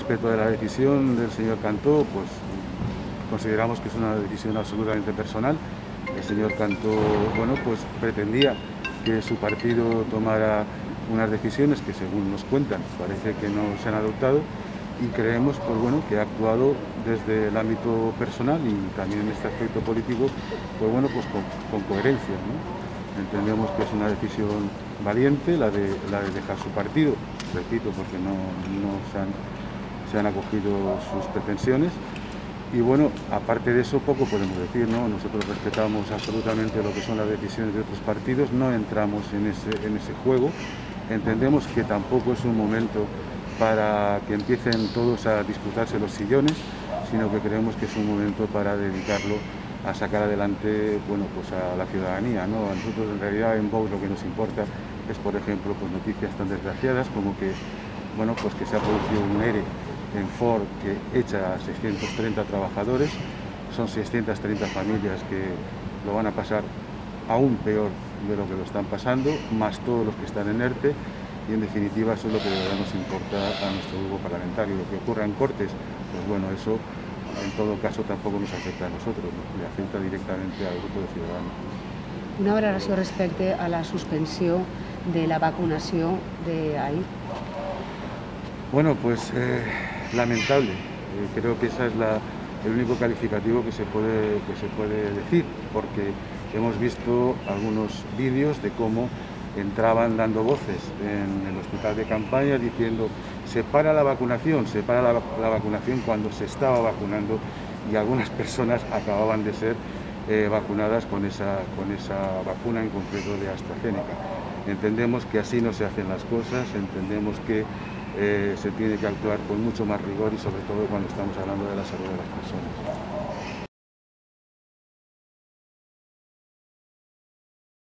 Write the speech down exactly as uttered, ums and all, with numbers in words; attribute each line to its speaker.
Speaker 1: respecto de la decisión del señor Cantó, pues consideramos que es una decisión absolutamente personal. El señor Cantó, bueno, pues pretendía que su partido tomara unas decisiones que, según nos cuentan, parece que no se han adoptado, y creemos, pues bueno, que ha actuado desde el ámbito personal y también en este aspecto político, pues bueno, pues con, con coherencia, ¿no? Entendemos que es una decisión valiente la de, la de dejar su partido, repito, porque no, no se, han, se han acogido sus pretensiones. Y bueno, aparte de eso, poco podemos decir, ¿no? Nosotros respetamos absolutamente lo que son las decisiones de otros partidos, no entramos en ese, en ese juego. Entendemos que tampoco es un momento para que empiecen todos a disputarse los sillones, sino que creemos que es un momento para dedicarlo a sacar adelante, bueno, pues a la ciudadanía, ¿no? A nosotros, en realidad, en Vox lo que nos importa es, por ejemplo, pues noticias tan desgraciadas como que, bueno, pues que se ha producido un ERE en Ford que echa a seiscientos treinta trabajadores. Son seiscientas treinta familias que lo van a pasar aún peor de lo que lo están pasando, más todos los que están en ERTE, y en definitiva eso es lo que de verdad nos importa a nuestro grupo parlamentario. Lo que ocurra en Cortes, pues bueno, eso en todo caso tampoco nos afecta a nosotros, ¿no? Le afecta directamente al grupo de ciudadanos.
Speaker 2: Una valoració respecte a la suspensió de la vacunació d'ahir.
Speaker 1: Bueno, pues eh, lamentable. Eh, creo que ese es la, el único calificativo que se puede, que se puede decir, porque hemos visto algunos vídeos de cómo entraban dando voces en el hospital de campaña diciendo se para la vacunación, se para la, la vacunación cuando se estaba vacunando, y algunas personas acababan de ser eh, vacunadas con esa, con esa vacuna en concreto de AstraZeneca. Entendemos que así no se hacen las cosas, entendemos que eh, se tiene que actuar con mucho más rigor y sobre todo cuando estamos hablando de la salud de las personas.